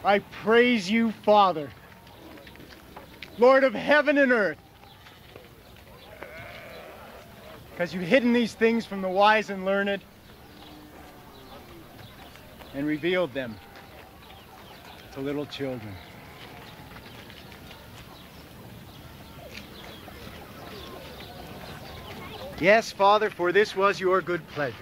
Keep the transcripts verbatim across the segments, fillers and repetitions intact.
I praise you, Father, Lord of heaven and earth, because you've hidden these things from the wise and learned and revealed them to little children. Yes, Father, for this was your good pleasure.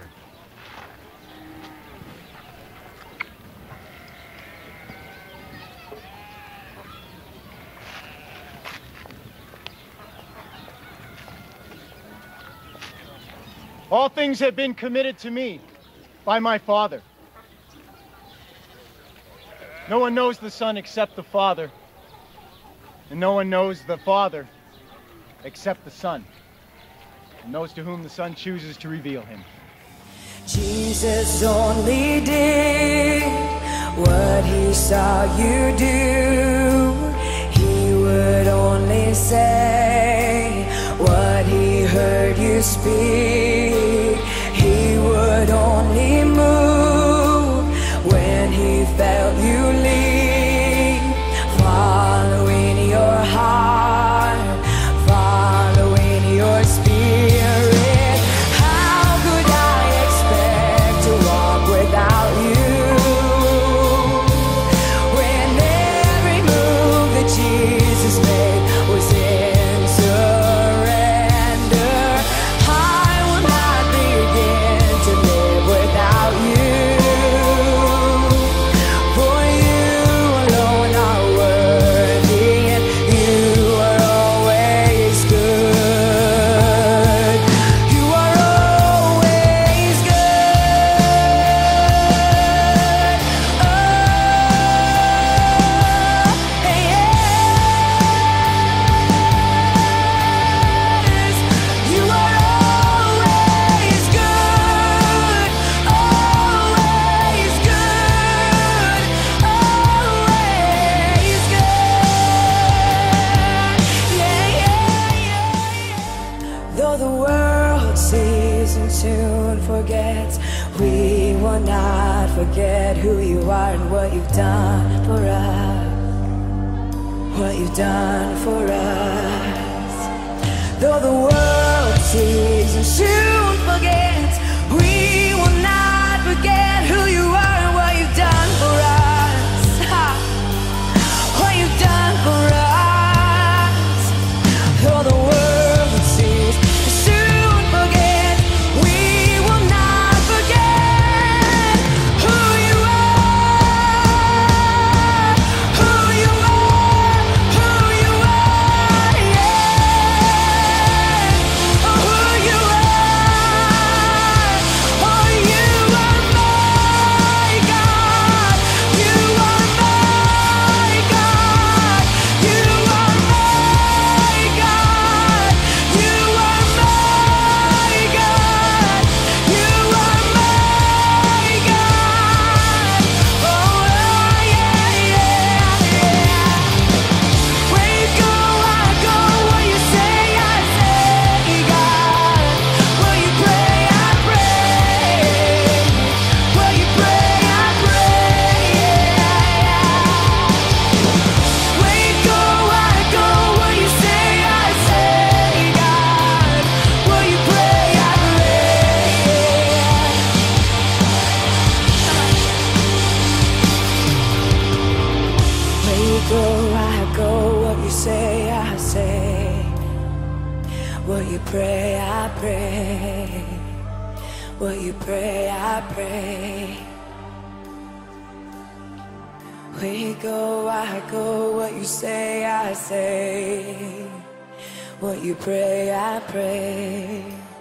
All things have been committed to me by my Father. No one knows the Son except the Father, and no one knows the Father except the Son, and those to whom the Son chooses to reveal him. Jesus only did what he saw you do. He would only say what he heard you speak. He would only move when he felt you lead. Following your heart, following your spirit. How could I expect to walk without you when every move that Jesus made was in surrender? I will not begin to live without you, for you alone are worthy and you are always good. You are always good. Oh, yes. You are always good. Always good. Always good. Yeah, yeah, yeah. Though the world sees and soon forgets, we will not forget who you are and what you've done for us. What you've done for us. Though the world sees and soon forgets, we will not forget who you are and what you've done for us. Ha! What you've done for us. Though the world sees and soon forgets, we will not forget who you are. Who you are. Who you are. Yeah. Oh, who you are. Oh, you are my God. You are my God. You are my God. You are my God. You are my God. Oh, yeah, yeah, yeah. Where you go, I go. Where you say, I say, God. Where you pray, I pray. Where you pray, I pray. Where you go, I go. Where you say, I say, God. Where you pray, I pray. Where you go, I go. What you say, I say. What you pray, I pray. What you pray, I pray. Where you go, I go. What you say, I say. What you pray, I pray.